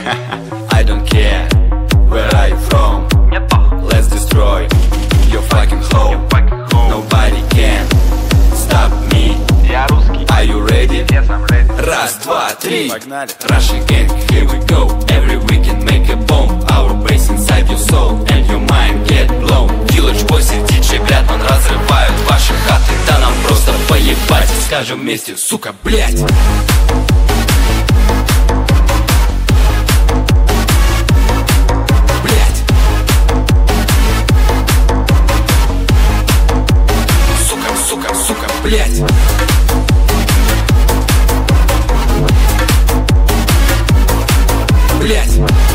I don't care where are you from. Let's destroy your fucking home. Nobody can stop me. Are you ready? Раз, два, три. Russian gang, here we go. Every weekend make a bomb. Our bass inside your soul and your mind get blown. Village Boys и DJ Братман разрывают ваши хаты. Да нам просто поебать. Скажем вместе, сука, блять. Сука, блять. Блять.